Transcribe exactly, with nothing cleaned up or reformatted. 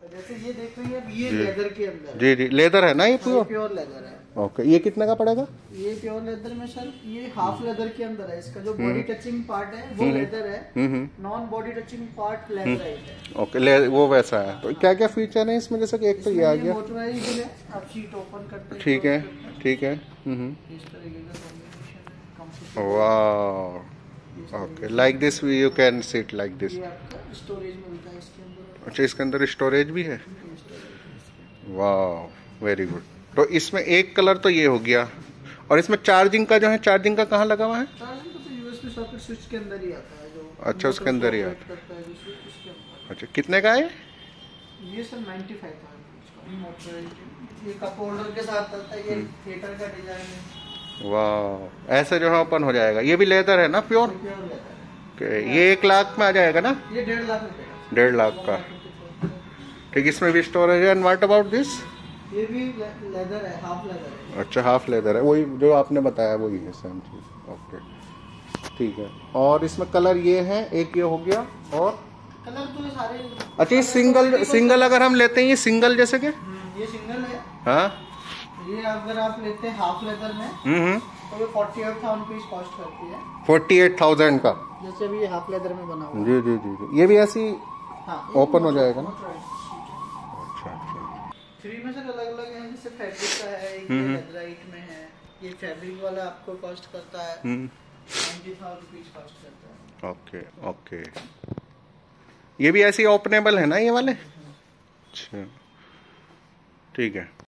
जैसे ये देख रही है, ये लेदर के अंदर जी जी लेदर है ना ये प्योर? प्योर लेदर है। ओके, ये कितने का पड़ेगा? ये प्योर लेदर में सर ये हाफ लेदर के अंदर है। इसका जो बॉडी टचिंग पार्ट है वो लेदर है, non body touching part leatherite है। ओके ले, वो वैसा है। तो क्या क्या फीचर है इसमें? जैसे कि एक तो ये आ गया, मोटराइज्ड है, आप शीट ओपन करते हैं। ठीक है ठीक है। हम्म, इस तरीके का कॉम्बिनेशन है। वाह, okay, like this you can sit like this. ये आपका स्टोरेज मिलता है इसके अंदर। अच्छा, इसके अंदर स्टोरेज भी है। वाह, वेरी गुड। तो इसमें एक कलर तो ये हो गया, और इसमें चार्जिंग का जो है, चार्जिंग का कहाँ लगा हुआ है? चार्जिंग का तो यूएसबी सॉकेट स्विच के अंदर ही आता है जो। अच्छा, उसके अंदर ही आता है जो स्विच उसके अंदर। अच्छा, कितने का है ये सर नाइन्टी फाइव था। ये कप होल्डर के साथ आता है। ये थिएटर का डिजाइन है। वाह, ऐसे जो है ओपन हो जाएगा। ये भी लेदर है ना, प्योर? प्योर लेदर है। ये एक लाख में आ जाएगा ना? ये डेढ़ लाख रुपए डेढ़ लाख का। ठीक, इसमें भी स्टोरेज है। And what about this? ये भी लेदर है, हाफ लेदर है। अच्छा, हाफ लेदर है, वही जो आपने बताया वही है, सेम चीज। ओके, ठीक है। और इसमें कलर ये है, एक ये हो गया, और कलर तो ये सारे। अच्छा, ये सिंगल सिंगल अगर हम लेते हैं, ये सिंगल जैसे के? ये सिंगल है। हाँ, ये अगर आप लेते हैं हाफ लेदर में हम्म तो ये forty eight thousand rupees cost करती है। फोर्टी एट थाउजेंड का? जैसे अभी ये हाफ लेदर में बना हुआ है। जी जी जी जी। ये भी ऐसी हाँ, ओपन हो जाएगा ना? अच्छा अच्छा। थ्री में सर अलग अलग है, जैसे फैब्रिक का है, एक लेदराइट में है। ये फैब्रिक वाला आपको कॉस्ट करता है नाइन्टी थाउजेंड रुपीज कॉस्ट करता है। Okay okay. ये भी ऐसी ओपनेबल है ना ये वाले? अच्छा, ठीक है।